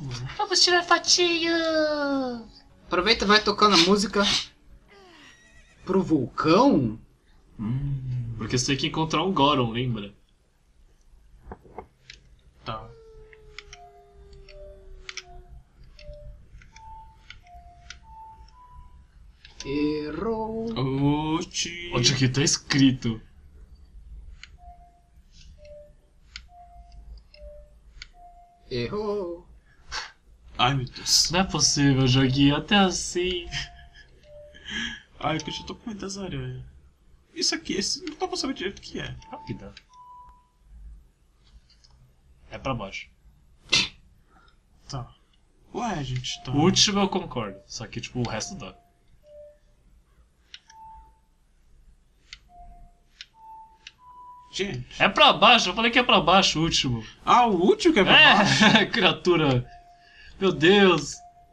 mano. Vamos tirar fatia! Aproveita e vai tocando a música pro vulcão? Porque você tem que encontrar um Goron, lembra? Tá. Errou. Oxi. Onde que tá escrito? Errou. Ai, meu Deus. Não é possível, joguinho, até assim. Ai, que eu já tô com muitas aranhas. Isso aqui, esse não dá pra saber direito o que é. Claro que dá. É pra baixo. Tá. Ué, gente, tá. O último eu concordo, só que tipo, o resto dá. Gente. É pra baixo, eu falei que é pra baixo o último. Ah, o último que é pra baixo? É, criatura. Meu Deus.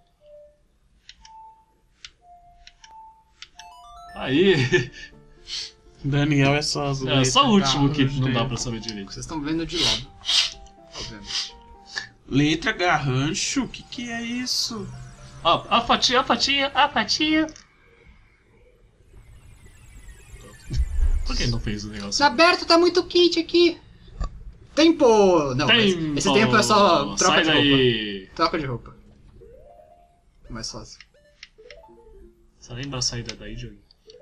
Aí. Daniel, essas É letras só o último que garrancho não dá dele. pra saber direito. Vocês estão vendo de lado. Obviamente. Letra garrancho? O que é isso? Ó, a fatia, a fatia, a fatia. Por que ele não fez o negócio? Tá aberto, tá muito quente aqui. Tempo! Não, Tempo. esse tempo é só troca Sai de roupa. daí. Troca de roupa. Mais fácil. Você lembra a saída daí, Diogo?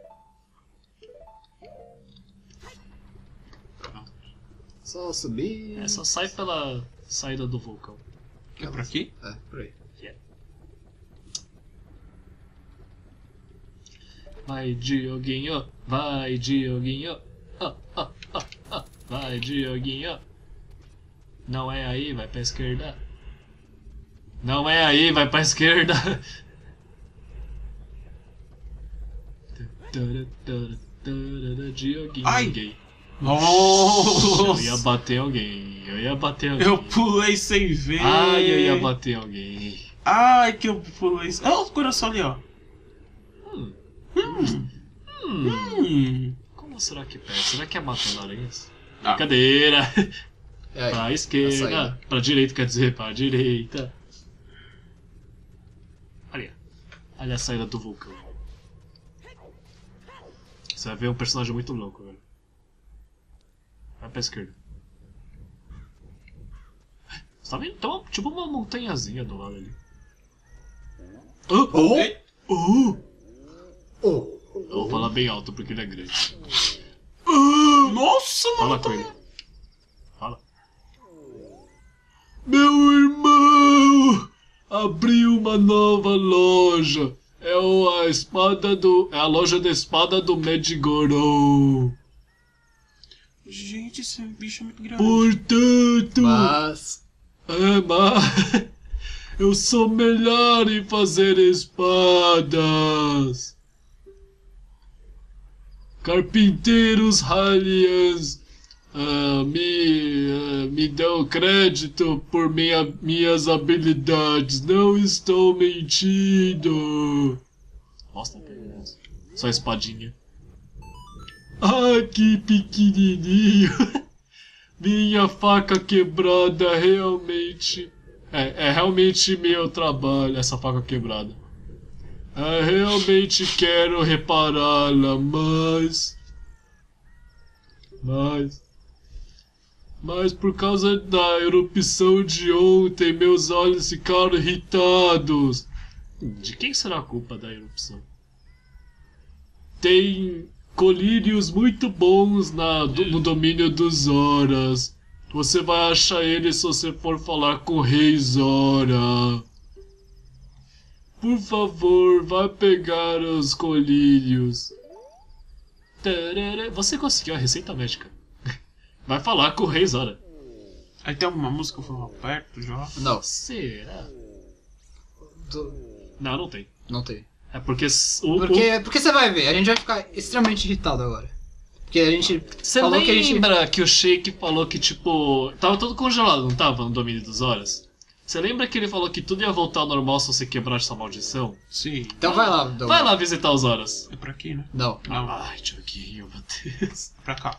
Só subir. É, só sai pela saída do vulcão. É por aqui? É, por aí. Yeah. Vai, Dioguinho. Vai, Dioguinho. Vai, Dioguinho. Não é aí, vai pra esquerda. Não é aí, vai pra esquerda. Dioguinho Ai. gay. Eu Nossa! ia bater alguém. Eu ia bater alguém. Eu pulei sem ver. Ai, eu ia bater alguém. Ai, que eu pulei. Olha o coração ali, ó. Como será que pega? Será que é matando aranhas? Ah. Brincadeira! É aí. Pra a esquerda. saída. Pra direita, quer dizer, pra direita. Olha. Olha a saída do vulcão. Você vai ver um personagem muito louco, velho. Vai pra esquerda. Você tá vendo? Tem uma, tipo uma montanhazinha do lado ali. Oh! Ei, Oh! Oh! Eu vou falar bem alto porque ele é grande. Nossa, Fala mano. com ele. Fala. Meu irmão! Abriu uma nova loja. É a espada do. É a loja da espada do Medjugorje. Gente, esse bicho é muito grande. Portanto. Mas. Mas. Eu sou melhor em fazer espadas. Carpinteiros Hylians me dão crédito por minhas habilidades. Não estou mentindo. Nossa, só espadinha. Ah, que pequenininho. Minha faca quebrada realmente... É realmente meu trabalho, essa faca quebrada. Realmente quero repará-la, mas por causa da erupção de ontem, meus olhos ficaram irritados. De quem será a culpa da erupção? Tem colírios muito bons no domínio dos Horas. Você vai achar ele se você for falar com o Rei Zora. Por favor, vá pegar os colírios. Você conseguiu a receita médica. Vai falar com o Rei Zora. Aí tem alguma música que eu falo perto já? Não. Será? Do- Não, não tem. Não tem. É porque Porque você vai ver, a gente vai ficar extremamente irritado agora. Porque a gente Você falou que a gente. lembra que o Sheik falou que, tipo, tava tudo congelado, não tava, no domínio dos Horas? Você lembra que ele falou que tudo ia voltar ao normal se você quebrar essa maldição? Sim. Então vai lá, Douglas. Vai lá visitar os Horas. É por aqui, né? Não. Não, Ai, Dioguinho, meu Deus. é pra cá.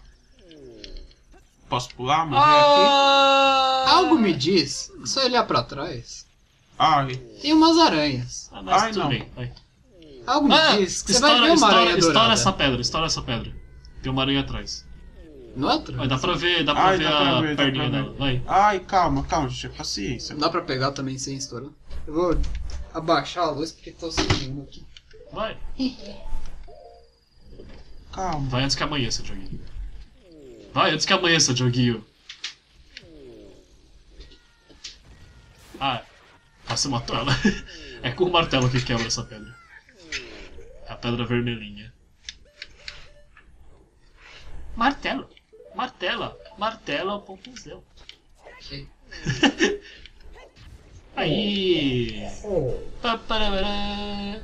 Posso pular, morrer aqui? Ah! Algo me diz, só olhar pra trás, Ai, Tem umas aranhas. Ah, mas Ai, tudo não. bem, vai. Algo me diz que você vai ver uma aranha estoura dourada. estoura essa pedra. Tem uma aranha atrás. Não é outra? Vai, dá pra ver a perninha dela, vai. Ai, calma, gente, paciência. Não dá pra pegar também sem estourar. Eu vou abaixar a luz porque tô subindo aqui. Vai. Calma. Vai antes que amanheça, Dioguinho. Vai antes que amanheça, Dioguinho. Ah, você matou ela. É com o martelo que quebra essa pedra. É a pedra vermelhinha. Martelo. Martela, ponto zero. Ok. Aí. Paparará.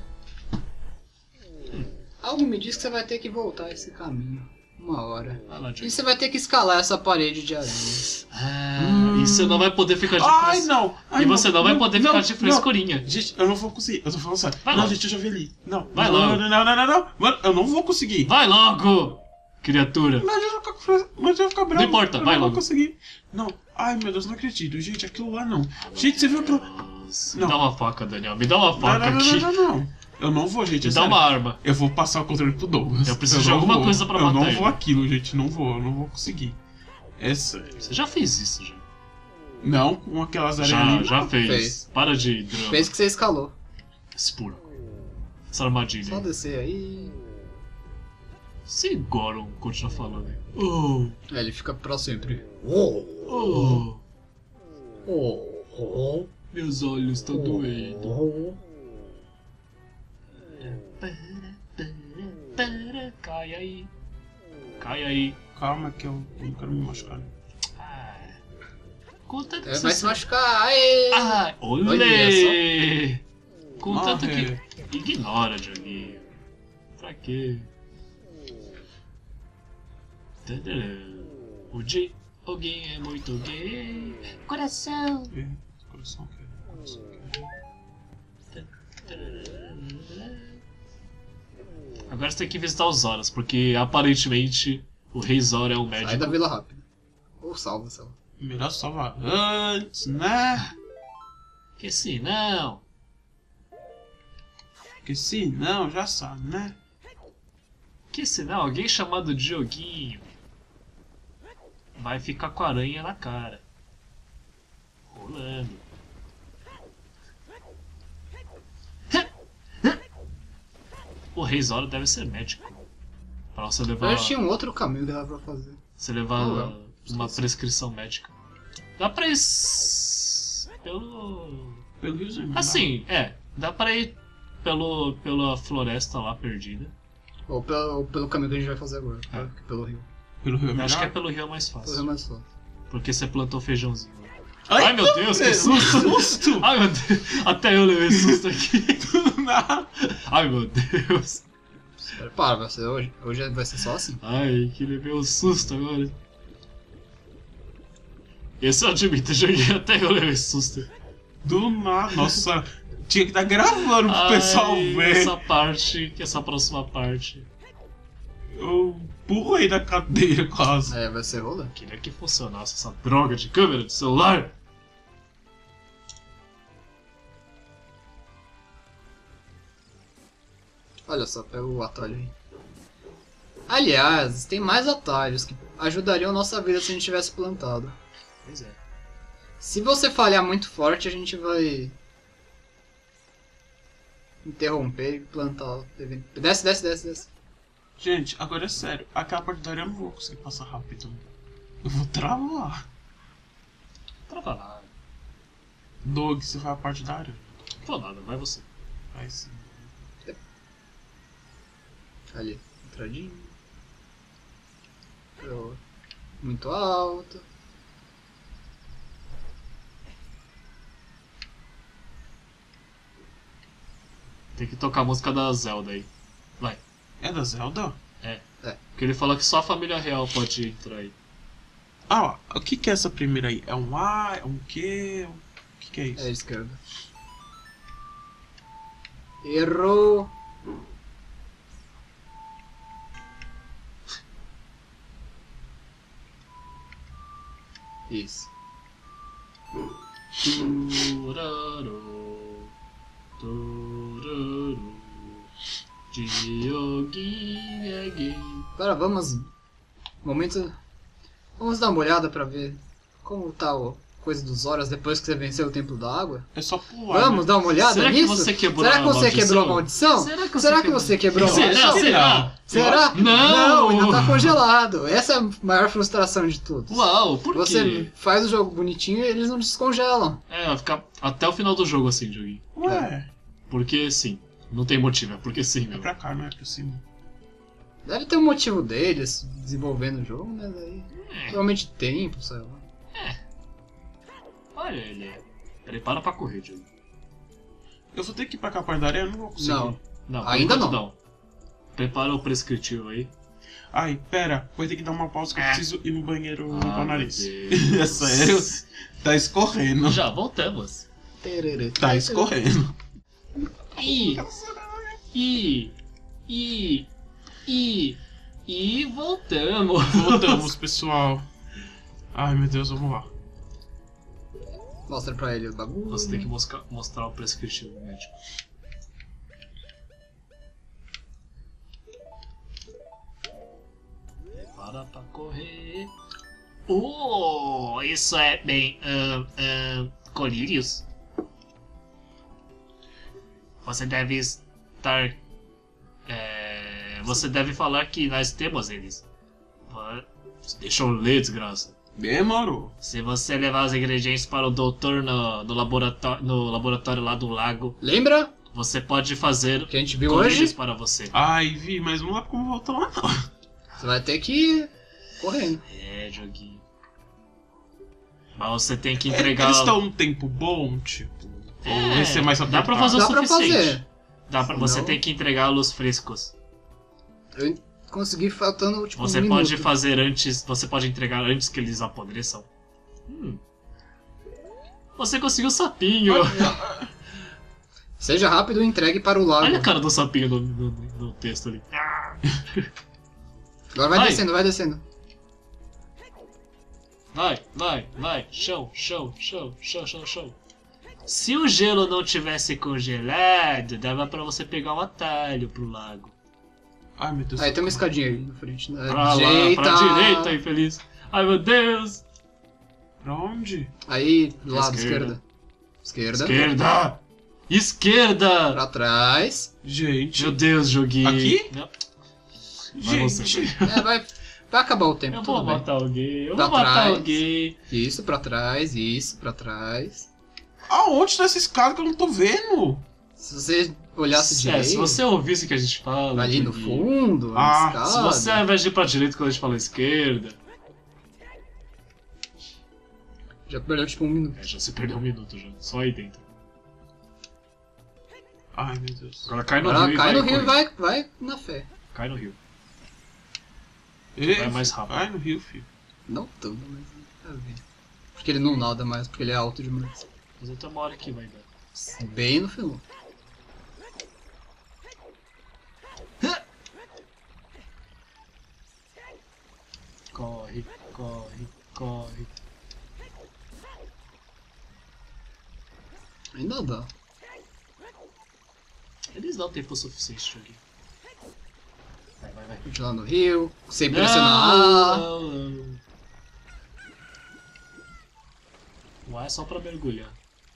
Algo me diz que você vai ter que voltar esse caminho. Uma hora. Vai lá, E Dioguinho. você vai ter que escalar essa parede de aranhas. E você não vai poder ficar de Ai, não. Ai, E você não vai poder ficar não, de frescurinha. Gente, eu não vou conseguir. Eu tô falando sério. Vai Não, logo. gente, eu já vi ali. Não. Vai não, logo. não. Mano, eu não vou conseguir. Vai logo, criatura. Mas eu vou ficar bravo. Não importa, eu vai não logo. vou conseguir. Não. Ai, meu Deus, não acredito. Gente, aquilo lá não. Gente, você viu aquilo... Me Não. dá uma faca, Daniel. Me dá uma faca aqui. Não. Eu não vou, gente. Me é dá sério. uma arma. Eu vou passar o controle pro Douglas. Eu preciso de não alguma vou. coisa pra Eu matar não ele. vou aquilo, gente. Eu não vou conseguir. É sério. Você já fez isso, já. Não, com aquelas aranhas ali. Já fez. Fez. Para de drama. Fez que você escalou. Esse buraco. Essa armadilha. Só aí. descer aí. Se Goron continua falando aí. Oh, Aí ele fica pra sempre. oh, Oh. meus olhos estão doendo. Cai aí. Cai aí. Calma que eu não quero me machucar. Ah, contanto que É, você vai se sabe- machucar. Aê! Ah, Olha olê! Contanto Morre. que... Ignora, Dioguinho. Pra quê? Tadã. O Dioguinho é muito gay. Coração. Coração quer. Agora você tem que visitar os Zoras, porque aparentemente o Rei Zora é um Sai da médico. vila rápido. Ou salva, sei lá. Melhor salvar antes, né? Que se não... Porque se não, já sabe, né? Que se não, alguém chamado Dioguinho vai ficar com a aranha na cara. Rolando. O Rei Zora deve ser médico. Pra você levar, Eu tinha um outro caminho que dava pra fazer. você levar Não, uma esqueci. prescrição médica. Dá pra ir pelo... Pelo riozinho. não dá. Assim, dá pra ir pela floresta lá perdida. Ou pelo caminho que a gente vai fazer agora. É. Pelo rio. Pelo rio é Eu melhor? acho que é pelo rio mais Pelo rio fácil. mais fácil. Porque você plantou feijãozinho. Ai, Ai, meu Deus, que susto! susto! Ai, meu Deus, até eu levei susto aqui. Não. Ai, meu Deus. Se prepara, vai ser hoje. Hoje vai ser só assim. Ai, que levei um susto agora. Esse eu admito, eu joguei até eu levei susto. Do nada. Nossa, tinha que estar gravando pro pessoal ver. Essa próxima parte. Eu pulei da cadeira quase. É, vai ser rolê. Queria que funcionasse essa droga de câmera de celular. Olha só, pega o atalho aí. Aliás, tem mais atalhos que ajudariam nossa vida se a gente tivesse plantado. Pois é. Se você falhar muito forte, a gente vai interromper e plantar. Desce. Gente, agora é sério. Aquela parte da área eu não vou conseguir passar rápido. Eu vou travar. Trava nada. Doug, você vai a parte da área? Vou nada, vai você. Vai sim. Ali, entradinha. Muito alto. Tem que tocar a música da Zelda aí. Vai. É da Zelda? Porque ele fala que só a família real pode entrar aí. Ah, ó, o que que é essa primeira aí? É um A? É um Q? O que que é isso? É a esquerda. Errou. Isso. Turarô. Tururu. Dioguinho gay. Agora vamos. Momento. Vamos dar uma olhada pra ver como tá a coisa dos horas depois que você venceu o Templo da Água. É só pular. Vamos né? dar uma olhada Será que nisso? você quebrou Será a que você maldição? quebrou a maldição? Será que você quebrou a maldição? Será? Será? Não! ainda tá congelado. Essa é a maior frustração de todos. Uau, por Você quê? faz o jogo bonitinho e eles não descongelam. É, vai ficar até o final do jogo assim, joguinho. Ué, Porque sim. Não tem motivo, é porque sim, é meu. pra cá, não é pra cima. Deve ter um motivo deles desenvolvendo o jogo, mas aí. É. Provavelmente tempo, sei lá. Olha ele. Prepara pra correr, jogo. Eu vou ter que ir pra cá da areia, eu não vou conseguir. Não. Não, por Ainda enquanto não. Prepara o prescritivo aí. Ai, pera, vou ter que dar uma pausa que eu preciso ir no banheiro limpar o nariz. meu Deus. É sério? Tá escorrendo. Já voltamos. Tá escorrendo. E voltamos. Voltamos, pessoal. Ai, meu Deus, vamos lá. Mostra pra ele o bagulho. Você tem que mostrar o prescritivo médico. Prepara pra correr. Isso é bem... colírios? Você deve estar... você deve falar que nós temos eles. Deixa eu ler, desgraça. Demorou. Se você levar os ingredientes para o doutor no laboratório lá do lago, Lembra você pode fazer que a gente viu colírios hoje? para você. Ai, vi, mas não dá como voltar lá, não. Você vai ter que ir correndo. É, joguinho. Mas você tem que entregar... Eles estão um tempo bom, tipo. Ou vai ser mais dá pra apertado? fazer o Dá pra suficiente. fazer. Você Senão- tem que entregá-los frescos. Eu consegui faltando tipo Você um pode minuto. fazer antes... Você pode entregar antes que eles apodreçam. Você conseguiu o sapinho. Seja rápido e entregue para o lago. Olha a cara do sapinho no texto ali. Agora vai Vai. descendo, vai descendo. Vai. Chão. Se o gelo não tivesse congelado, dava pra você pegar um atalho pro lago. Ai, meu Deus. Aí tem uma escadinha aí na frente. Na Pra direita. lá, pra direita, infeliz. Ai, meu Deus. Pra onde? Aí, do lado, Esquerda. esquerda. Esquerda. Pra trás. Gente. Meu Deus, joguinho. Aqui? Não. Vai você, Gente. Vai acabar o tempo, Eu tudo vou bem. matar alguém. Eu Pra vou matar trás. alguém. Isso pra trás, isso pra trás. Aonde tá essa escada que eu não tô vendo? Se você olhasse direito, Se você ouvisse o que a gente fala. ali no joguinho. fundo, Ah, na Se escada. você ao invés de ir pra direita quando a gente fala esquerda. Já perdeu tipo um minuto. Já se perdeu um minuto já. Só aí dentro. Ai, meu Deus. Agora cai no Agora rio cai e no vai rio e correndo. vai na fé. Cai no rio. Ei, Vai mais rápido. Vai no rio, filho. Não tanto, mas tá vendo. Porque ele não nada mais, porque ele é alto demais. Mas até uma hora que vai dar. Bem no final. Corre. Ainda dá. Eles dão tempo suficiente, joguinho. Vai. Continuar no rio, sem pressionar A. Não. O A é só pra mergulhar.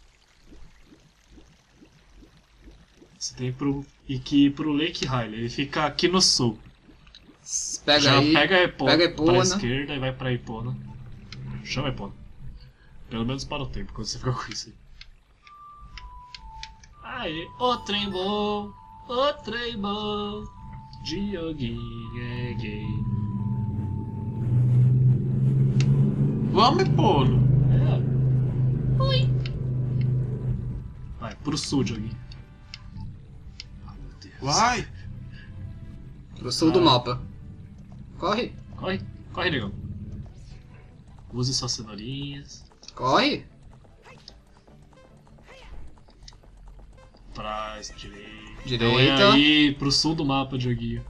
Você tem que ir pro Lake Hylia. Ele fica aqui no sul. Pega Já aí. pega a Epona, pega a Epona. pra esquerda e vai pra Epona. Chama a Epona. Pelo menos para o tempo, quando você fica com isso aí. Aí, o trem bom. Dioguinho é gay. Vamos, Polo. Oi. Vai, pro sul, Dioguinho. Ai, meu Deus. Vai. Pro sul do mapa. Corre. Corre, negão. Use suas cenourinhas. Corre. Trás, direita. Direita. Então é aí, pro sul do mapa, Dioguinho.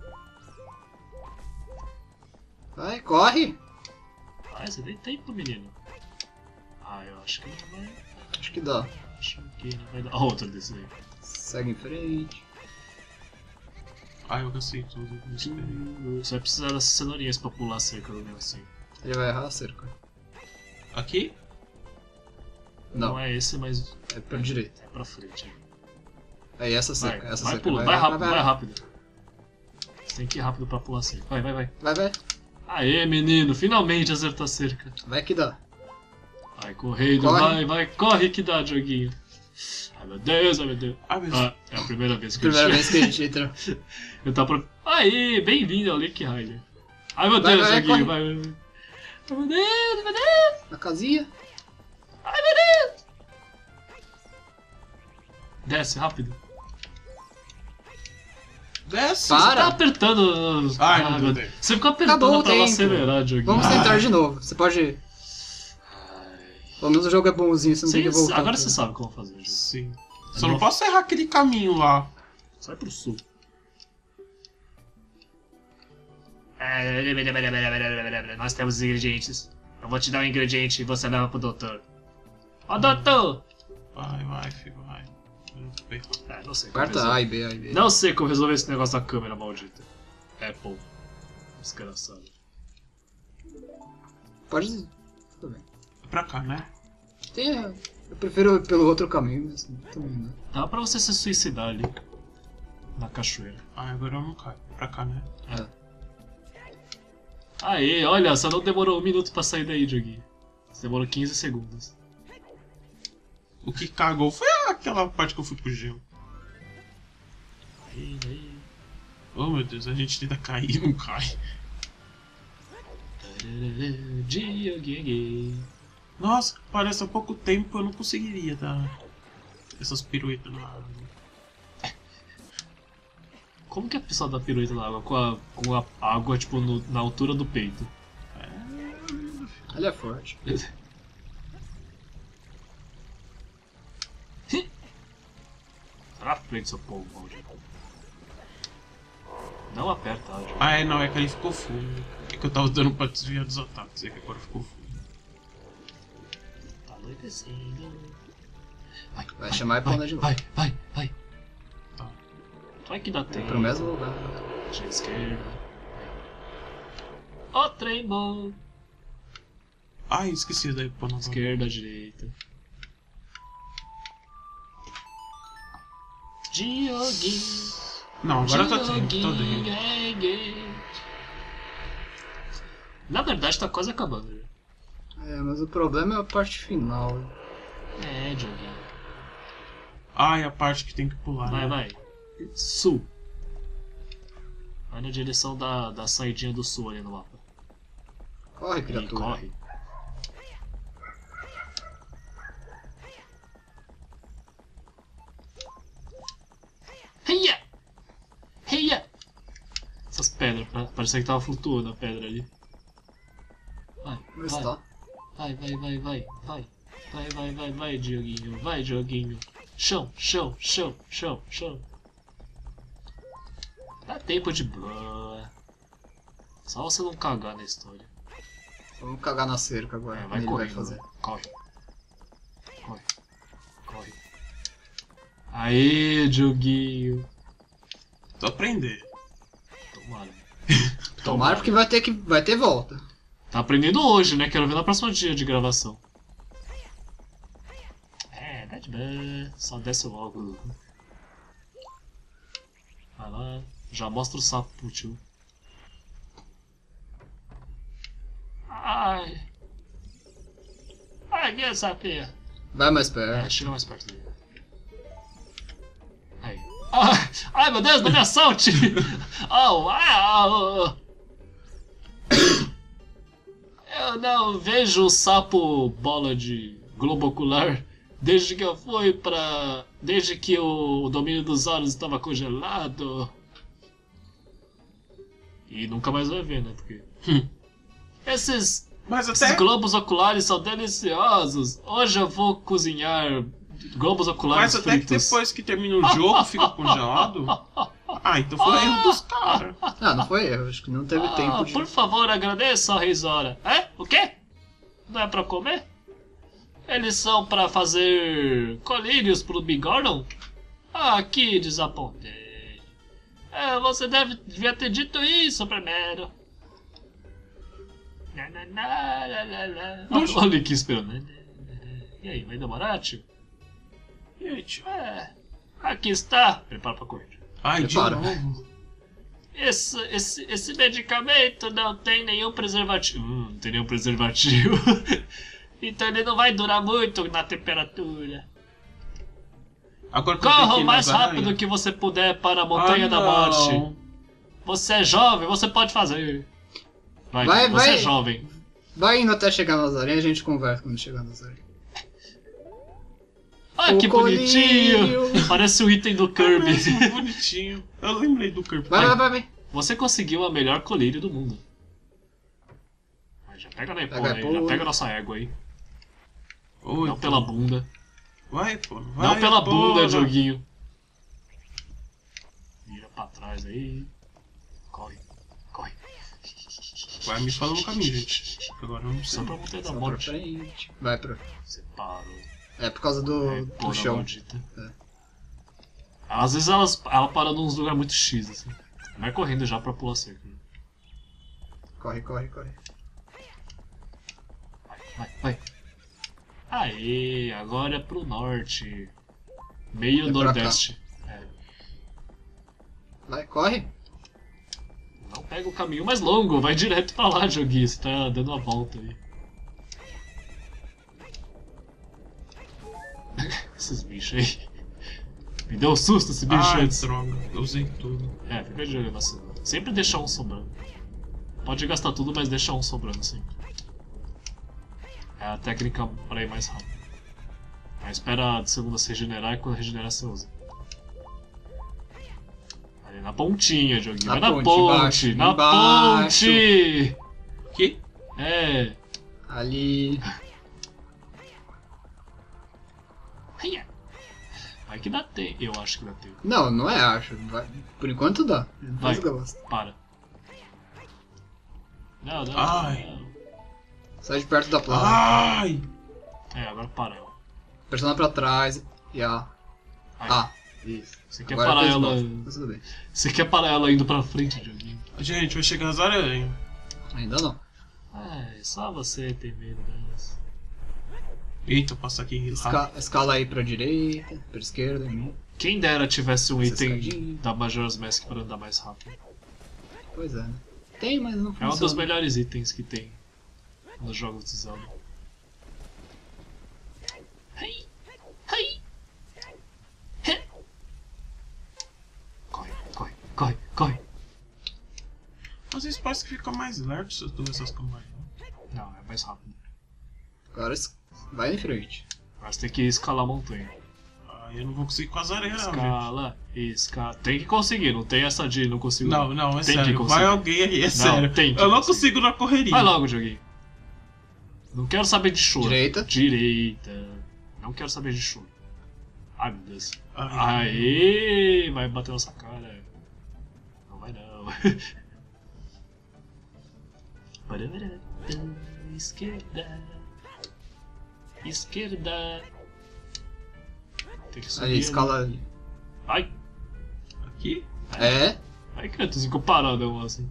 Vai, corre. Ah, você tem tempo, menino. Ah, eu acho que não vai. Acho que dá. Acho que não vai dar. Ó, outro desse aí. Segue em frente. Ah, eu gastei tudo. Não esperei. Você vai precisar dessas cenourinhas pra pular a cerca do negocinho. Ele vai errar a cerca. Aqui? Não, é esse, mas é pra direita. é pra frente. Aí essa Vai, cerca, essa vai cerca. pula, vai rápido, vai rápido. Você tem que ir rápido pra pular a cerca. Vai, vai, vai. Vai. Aê, menino, finalmente acertou a cerca. Vai que dá. Vai correndo, Corre. vai, corre que dá, joguinho. Ai meu Deus, ai meu Deus. Ah, mas... Ah, é a primeira vez que Primeira eu vez que a gente entra. Eu tava pro... Aê, bem-vindo ao Lake Rider. Ai meu Vai, Deus, vai, joguinho, corre. vai. Ai meu Deus, meu Deus. Na casinha. Ai meu Deus. Desce, rápido. Desce! Você tá Para! apertando... Ai, não meu deu Deus. tempo. Você ficou apertando Acabou o pra tempo. acelerar, joguinho. Vamos tentar de novo. Você pode... Pelo menos o jogo é bonzinho, você não tem que voltar. Agora pra- você sabe como fazer, jogo. Sim. Só não posso errar aquele caminho lá. Sai pro sul. Nós temos ingredientes. Eu vou te dar um ingrediente e você leva pro doutor. Ó, doutor! Vai, filho, vai. Eu tô bem rápido. Não sei como Aperta resolver. A e B, A e B. Não sei como resolver esse negócio da câmera maldita. Apple. Desgraçado. Pode... Tudo bem. É pra cá, né? Tem... Eu prefiro ir pelo outro caminho, mas também, né? Dá pra você se suicidar ali. Na cachoeira. Ah, agora eu não caio. É pra cá, né? Aê, olha, só não demorou 1 minuto pra sair daí, joguinho. Você demorou 15 segundos. O que cagou foi aquela parte que eu fui pro gelo. Aí. Oh, meu Deus, a gente tenta cair e não cai. Dioguinho. Nossa, parece há pouco tempo eu não conseguiria dar essas piruetas na água. Como que a pessoa dá pirueta na água com a água, tipo, na altura do peito? Ele é forte. Pra frente, seu povo maldito. Não aperta, Ádio. Ah, é, não, é que ali ficou fundo. É que eu tava dando pra desviar dos ataques, é que agora ficou fundo. Tá anoitecendo. Vai chamar e pôr de novo. Vai. Tá. Vai que dá tempo. Pro mesmo lugar. Puxa a esquerda. Ó, trem bom. Ai, esqueci daí pô, não. Esquerda, direita. Dioguinho. Não, agora tá dentro. Dioguinho é gay. Na verdade tá quase acabando. Já. É, mas o problema é a parte final. É, Dioguinho. Ai, a parte que tem que pular. né? Vai. Sul. Vai na direção da saidinha do sul ali no mapa. Corre, E criatura. corre. Heia! Essas pedras, parecia que tava flutuando a pedra ali. Mas Vai. tá. Vai, Dioguinho. Vai, Dioguinho. Chão. Dá tempo de boa. Só você não cagar na história. Vamos cagar na cerca agora. É, vai Ele correndo. vai fazer. Corre. Aê, Dioguinho. Tô aprendendo. Tomara. Tomara porque vai ter volta. Tá aprendendo hoje, né? Quero ver no próximo dia de gravação. É, dá de boa. Só desce logo. Vai lá. Já mostra o sapo pro tio. Ai, que sapinha. Vai mais É, perto. chega mais perto dele. Aí. Ai, meu Deus, não me assalte! Eu não vejo o sapo bola de globo ocular desde que eu fui pra... Desde que o domínio dos olhos estava congelado. E nunca mais vai ver, né? Porque... Esses Mas até. globos oculares são deliciosos. Hoje eu vou cozinhar globos oculares Mas até que fritos. depois que termina o jogo fica congelado. Ah, então foi erro dos caras. Ah, não foi erro. Acho que não teve tempo de... Por favor, agradeça, Reizora. É? O quê? Não é pra comer? Eles são pra fazer colírios pro Big Gordon? Ah, que desapontei. Você devia ter dito isso primeiro. Olha o Link esperando. E aí, vai demorar, tio? E aí, tio? Aqui está. Prepara pra correr. Ai, de Prepara. novo. Esse medicamento não tem nenhum preservativo. Não tem nenhum preservativo. Então ele não vai durar muito na temperatura. Agora que eu tenho que Corra ir o mais nas rápido aranhas. que você puder para a Montanha da não. Morte. Você é jovem, você pode fazer. Vai, Vai, você vai. é jovem. Vai indo até chegar nas aranhas, a gente conversa quando chegar nas aranhas. Ah, O que bonitinho. colírio. Parece o item do É Kirby. mesmo, bonitinho. Eu lembrei do Kirby. Vai. Você conseguiu a melhor colírio do mundo. Mas já pega na Pega epona a aí, epona. já pega a nossa égua aí. Oi, Não pela bunda. Vai, pô. Vai, Não pela bunda, porra. joguinho. Vira pra trás aí. Corre. Vai me falando o caminho, gente. Agora eu não sei. Só pra Montanha da Só pra Morte. frente. Vai pra... Você parou. É por causa do Epona chão. maldita. É. Às vezes ela para num lugar muito X, assim. Vai correndo já pra pular cerca. Corre. Vai. Aê, agora é pro norte. Meio É pra nordeste. Vai, corre. Não pega o caminho mais longo, vai direto pra lá, joguinho. Você tá dando a volta aí. Esses bichos aí. Me deu um susto esse bicho Ai, antes. droga. Eu usei tudo. Fica de olho na cena. Sempre deixar um sobrando. Pode gastar tudo, mas deixa um sobrando sempre. É a técnica pra ir mais rápido. Aí espera a segunda se regenerar e quando regenerar você usa. Ali na pontinha, joguinho. Vai na ponte! embaixo, Na embaixo. ponte! Que? Ali. Vai que dá tempo. Eu acho que dá tempo. Não é, acho. Vai. Por enquanto dá. Vai. Depois gosta. Para. Não. Ai. Sai de perto da placa. Ai! Agora para ela. Pressiona pra trás e A. Aí. Isso. Você quer Agora parar fez ela. bosta. Mas tudo bem. Você quer parar ela indo pra frente, joguinho? Gente, vai chegar as aranhas. Ainda não. Só você tem medo delas. Eita, passa aqui rápido. Escala aí pra direita, pra esquerda, em mim. Quem dera tivesse um Essa item escadinha. da Majora's Mask para andar mais rápido. Pois é, né? Tem, mas não É funciona. um dos melhores itens que tem nos jogos de Zelda. Corre. Às vezes parece que fica mais lerdo se eu dou essas campanhas. Não, é mais rápido. Agora vai em frente. Mas tem que escalar a montanha. Ai, eu não vou conseguir com as aranhas, não, gente. Escala. Tem que conseguir, não tem essa de não consigo. Não, é Tem que sério. conseguir. Vai alguém aí, é sério. tem que Eu não conseguir. consigo na correria. Vai logo, joguinho. Não quero saber de choro. Direita. Não quero saber de choro. Ai, meu Deus. Ai. Aê! Vai bater nossa cara. Não vai não. Esquerda. Tem que subir. Aí, escala ali. Vai! Aqui? É? Vai, canto, ficou paradão assim.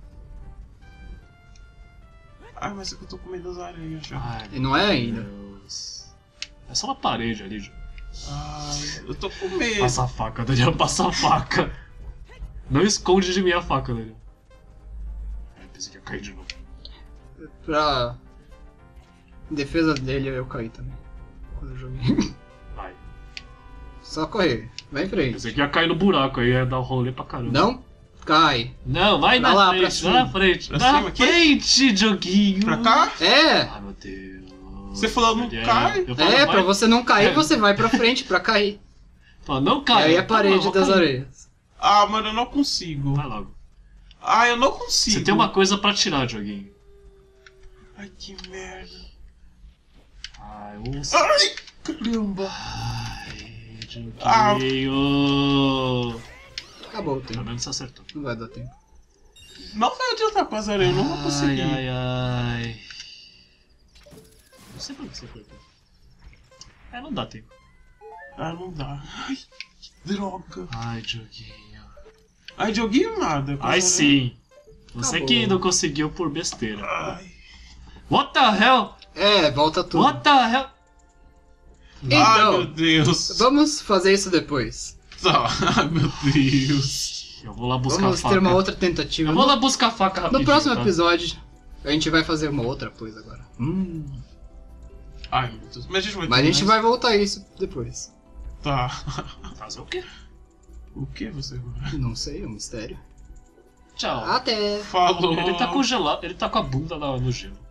Ai, mas é que eu tô com medo das aranhas já. Ai, E não é ainda. Deus. É só uma parede ali, Ju. Ai, eu tô com medo. Passa a faca, Daniel, passa a faca. Não esconde de mim a faca, Daniel. Pensei que ia cair de novo. Pra... Em defesa dele, eu caí também. Quando eu joguei. Vai. Só correr. Vai em frente. Pensei que ia cair no buraco, aí ia dar um rolê pra caramba. Não cai. Não, vai Pra na lá, pra frente, cima. vai na frente. Pra Na cima aqui? frente, joguinho. Pra cá? É! Ai, meu Deus. Você falou não Daniel. cai? Eu falo, É, vai. pra você não cair, É. você vai pra frente pra cair. Fala, não E cai. aí a parede Vou das cair. areias. Ah, mano, eu não consigo. Vai logo. Ah, eu não consigo. Você tem uma coisa pra tirar, joguinho. Ai, que merda. Ai, uns... Ai, caramba. Ai, Ah. joguinho. Acabou o Pelo tempo. menos você acertou. Não vai dar tempo. Não vai adiantar com as aranhas, eu não vou conseguir. Ai. Não sei por que você apertou. Não dá tempo. Ah, não dá. Ai, que droga. Ai, Dioguinho. Ai, Dioguinho nada. Ai, sim. Você Acabou. que não conseguiu por besteira. Ai. What the hell? É, volta tudo. What the hell? Ai, meu Então, Deus. vamos fazer isso depois. Tá. Ai, meu Deus. Eu vou lá buscar Vamos a faca. ter uma outra tentativa. Eu vou lá buscar a faca rapidinho. No próximo tá? episódio, a gente vai fazer uma outra coisa agora. Ai, meu Deus. Mas a gente vai Mas a gente terminar vai voltar a isso depois. isso? Tá. Fazer o quê? O que você vai? Não sei, é um mistério. Tchau. Até! Falou. Ele tá congelado, ele tá com a bunda no gelo.